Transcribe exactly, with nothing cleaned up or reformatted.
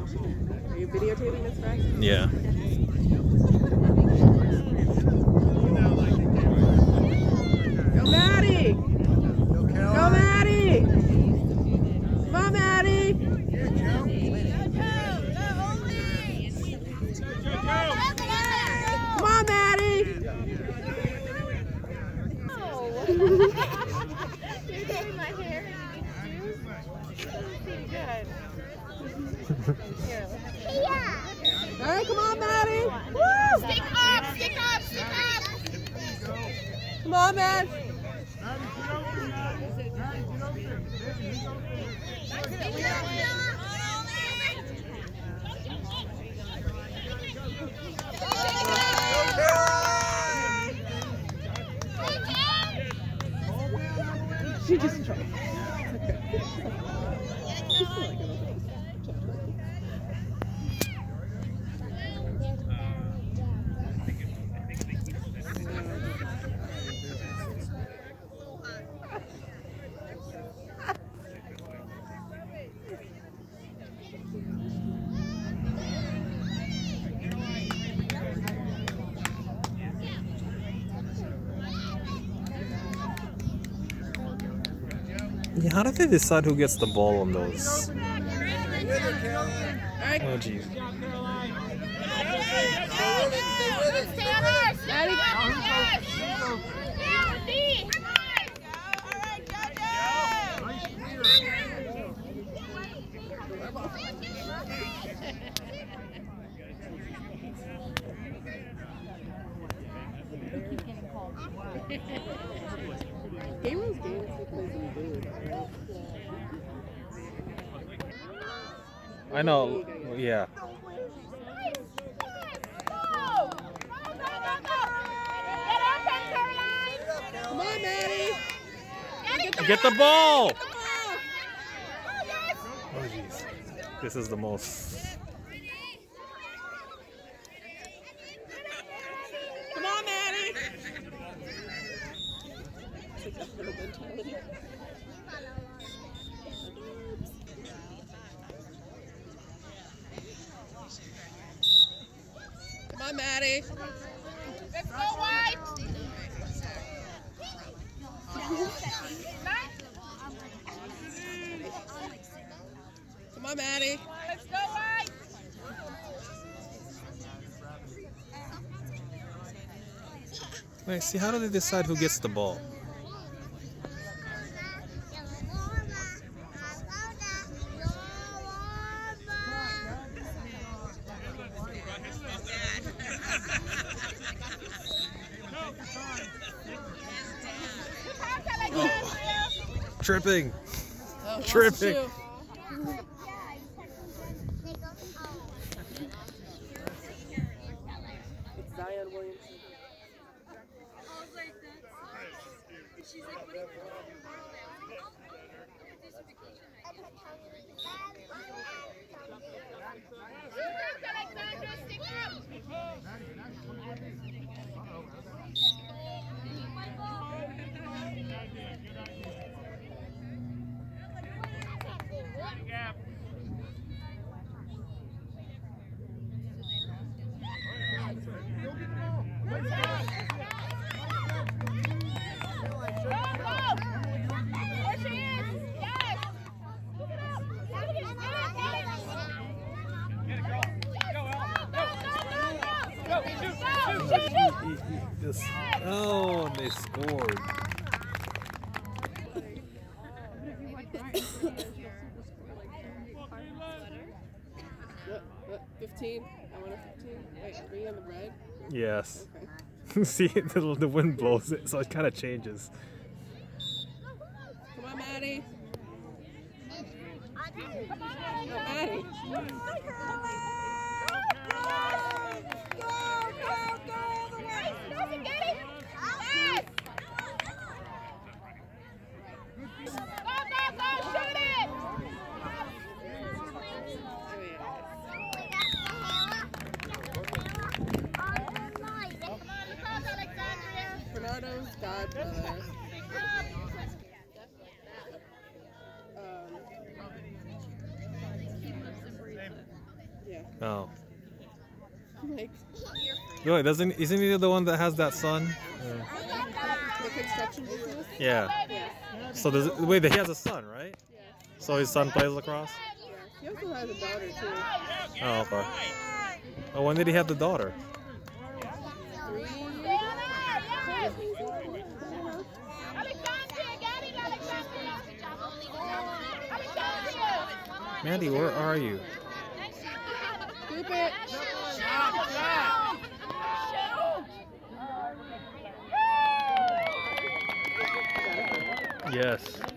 Are you videotaping this, right? Yeah. Go, Maddie! Go, Maddie! Come on, Maddie! Come on, Maddie! You're doing my hair. Good. All right, come on, Maddie! Woo! Stick up, stick up, stick up! Come on, man! She just tried. Yeah, how do they decide who gets the ball on those? Oh, jeez. Gamer's games he plays in booth. I know, yeah. Come on, Maddie! Get the ball! Oh, jeez. This is the most. Come on, Maddie! Come on, Maddie! Let's go white! Come on, Maddie! Let's go white! Wait, see, how do they decide who gets the ball? Oh, tripping. Oh, Tripping. shoot. It's Zion Williamson. Alexandra, stick up! Just, oh, and they scored. fifteen. I want a fifteen. Wait, are we on the red? Yes. Okay. See, the, the wind blows it, so it kind of changes. Come on, Maddie. Come on, No, Maddie. Bernardo's godmother. Um, Oh. Like Wait, doesn't isn't he the one that has that son? Uh, the construction business. yeah. Yeah. So does it, wait, he has a son, right? Yeah. So his son plays lacrosse? Yeah. He also has a daughter too. Oh, okay. Oh, when did he have the daughter? Three. Mandy, where are you? Scoop it. Yes.